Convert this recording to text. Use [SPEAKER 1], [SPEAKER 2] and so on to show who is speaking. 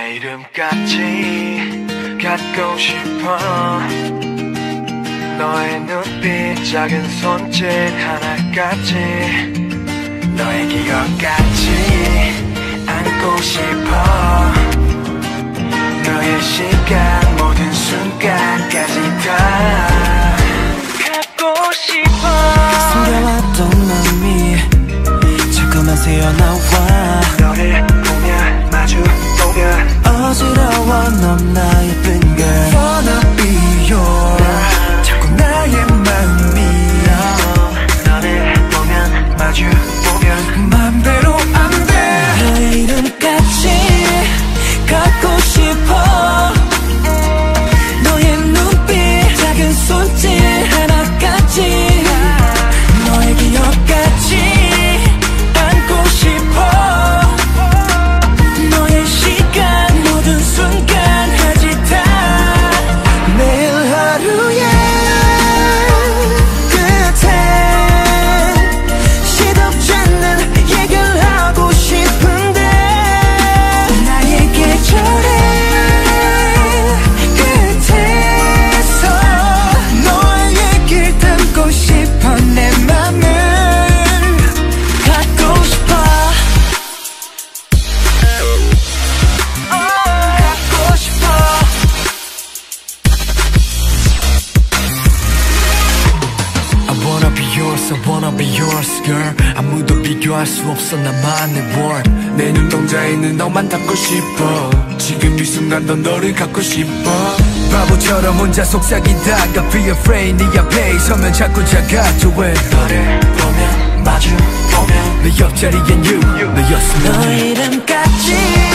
[SPEAKER 1] 내 이름까지 갖고 싶어. 너의 눈빛 작은 손짓 하나까지 너의 기억까지 안고 싶어. 너의 시간 모든 순간까지 다 갖고 싶어.
[SPEAKER 2] 숨겨왔던 마음이 자꾸만 새어나와. 너를 보면 마주보면 어지러워. 넌 나의 예쁜 girl. Wanna be yours. 자꾸 나의 마음이
[SPEAKER 1] 너를 보면 마주보면
[SPEAKER 2] 맘대로 안 돼. 너의 이름까지 갖고 싶어. 너의 눈빛 작은 손짓 하나까지 너의 기억까지 안고 싶어. 너의 시간 모든 순간까지 다 매일 하루의 끝에 시덥지 않는 얘기를 하고 싶은데 나의 계절의 끝에서 너의 얘기를 담고 싶어. 내 맘을 갖고 싶어. 갖고 싶어.
[SPEAKER 3] I wanna be yours, I wanna be yours, girl. 아무도 비교할 수 없어 나만의 world. 내 눈동자에 있는 너만 닿고 싶어. 지금 이 순간도 너를 갖고 싶어. 바보처럼 혼자 속삭이다가 be afraid. 네 앞에 서면 자꾸 작아져. 왜
[SPEAKER 1] 너를 보면 마주보면
[SPEAKER 3] 내 옆자리엔 you 너였으면
[SPEAKER 2] 너의 이름까지